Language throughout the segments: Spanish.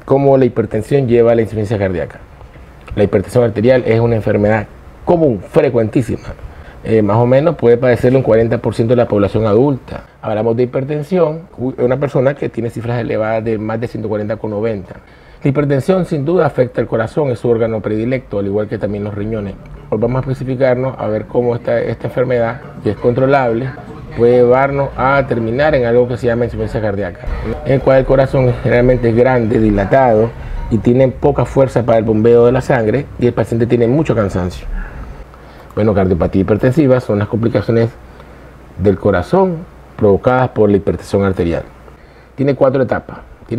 cómo la hipertensión lleva a la insuficiencia cardíaca. La hipertensión arterial es una enfermedad común, frecuentísima. Más o menos puede padecerlo un 40% de la población adulta. Hablamos de hipertensión, una persona que tiene cifras elevadas de más de 140/90. La hipertensión sin duda afecta al corazón, es su órgano predilecto, al igual que también los riñones. Hoy vamos a especificarnos a ver cómo esta enfermedad, que es controlable, puede llevarnos a terminar en algo que se llama insuficiencia cardíaca, en el cual el corazón generalmente es grande, dilatado y tiene poca fuerza para el bombeo de la sangre y el paciente tiene mucho cansancio. Bueno, cardiopatía hipertensiva son las complicaciones del corazón provocadas por la hipertensión arterial. Tiene cuatro etapas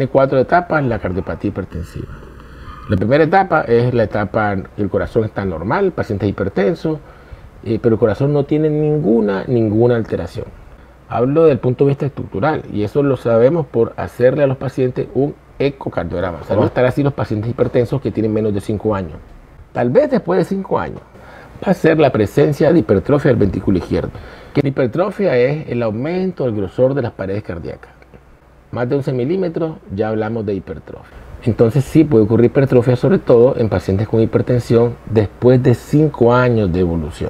la cardiopatía hipertensiva. La primera etapa es la etapa en que el corazón está normal, el paciente es hipertenso, pero el corazón no tiene ninguna alteración. Hablo del punto de vista estructural y eso lo sabemos por hacerle a los pacientes un ecocardiograma. O sea, no estar así los pacientes hipertensos que tienen menos de 5 años. Tal vez después de 5 años va a ser la presencia de hipertrofia del ventrículo izquierdo. La hipertrofia es el aumento del grosor de las paredes cardíacas. Más de 11 milímetros ya hablamos de hipertrofia. Entonces sí puede ocurrir hipertrofia, sobre todo en pacientes con hipertensión después de 5 años de evolución.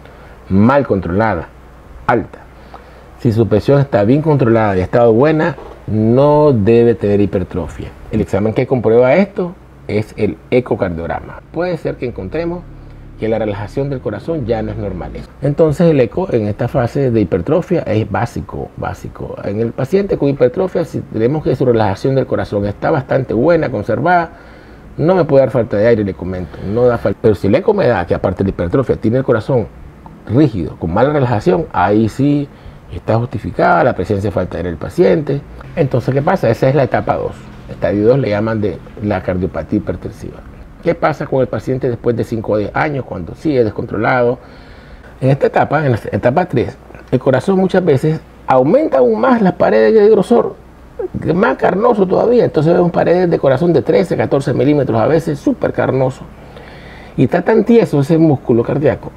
Mal controlada, alta. Si su presión está bien controlada y ha estado buena, no debe tener hipertrofia. El examen que comprueba esto es el ecocardiograma. Puede ser que encontremos que la relajación del corazón ya no es normal. Entonces el eco en esta fase de hipertrofia es básico. En el paciente con hipertrofia, si tenemos que su relajación del corazón está bastante buena, conservada, no me puede dar falta de aire, le comento, no da falta. Pero si el eco me da que aparte de la hipertrofia tiene el corazón rígido, con mala relajación, ahí sí está justificada la presencia de falta de aire del paciente. Entonces, ¿qué pasa? Esa es la etapa 2. Estadio 2 le llaman de la cardiopatía hipertensiva. ¿Qué pasa con el paciente después de 5 o 10 años cuando sigue descontrolado? En esta etapa, en la etapa 3, el corazón muchas veces aumenta aún más las paredes de grosor, más carnoso todavía. Entonces vemos paredes de corazón de 13, 14 milímetros, a veces súper carnoso. Y está tan tieso ese músculo cardíaco,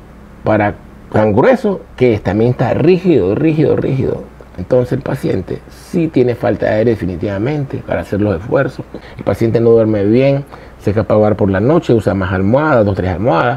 tan grueso, que también está rígido. Entonces el paciente sí tiene falta de aire definitivamente para hacer los esfuerzos. El paciente no duerme bien, se escapa a jugar por la noche, usa más almohadas, 2 o 3 almohadas.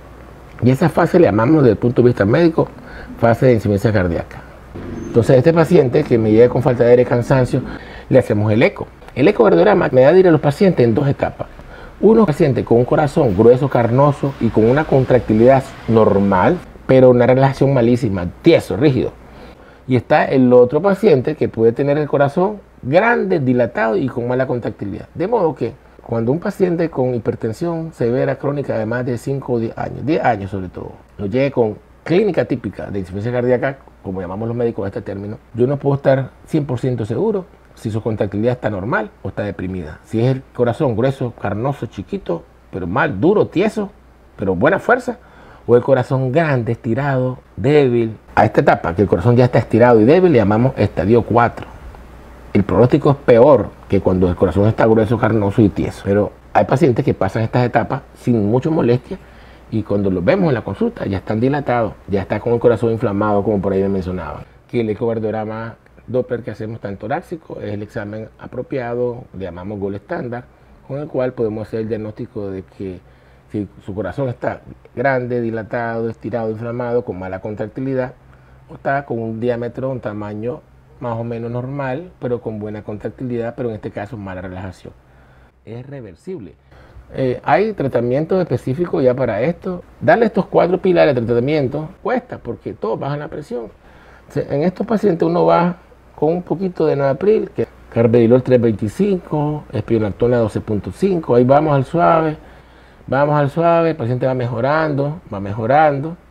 Y esa fase le llamamos desde el punto de vista médico fase de insuficiencia cardíaca. Entonces a este paciente que me llega con falta de aire y cansancio, le hacemos el eco. El ecocardiograma me da a ir a los pacientes en 2 etapas. Uno paciente con un corazón grueso, carnoso y con una contractilidad normal, pero una relajación malísima, tieso, rígido. Y está el otro paciente que puede tener el corazón grande, dilatado y con mala contractilidad. De modo que cuando un paciente con hipertensión severa crónica de más de 5 o 10 años sobre todo, nos llegue con clínica típica de insuficiencia cardíaca, como llamamos los médicos este término, yo no puedo estar 100% seguro si su contractilidad está normal o está deprimida. Si es el corazón grueso, carnoso, chiquito, pero mal, duro, tieso, pero buena fuerza, o el corazón grande, estirado, débil. A esta etapa, que el corazón ya está estirado y débil, le llamamos estadio 4. El pronóstico es peor que cuando el corazón está grueso, carnoso y tieso. Pero hay pacientes que pasan estas etapas sin mucha molestia y cuando los vemos en la consulta ya están dilatados, ya está con el corazón inflamado, como por ahí me mencionaba. Que el ecocardiograma Doppler que hacemos tan torácico es el examen apropiado, le llamamos gold estándar, con el cual podemos hacer el diagnóstico de que si su corazón está grande, dilatado, estirado, inflamado, con mala contractilidad, o está con un diámetro, un tamaño más o menos normal, pero con buena contractilidad, pero en este caso mala relajación. Es reversible. Hay tratamientos específicos ya para esto. Darle estos 4 pilares de tratamiento cuesta, porque todos bajan la presión. En estos pacientes uno va con un poquito de Navapril, que carvedilol 325, espionactona 12.5, ahí vamos al suave, el paciente va mejorando,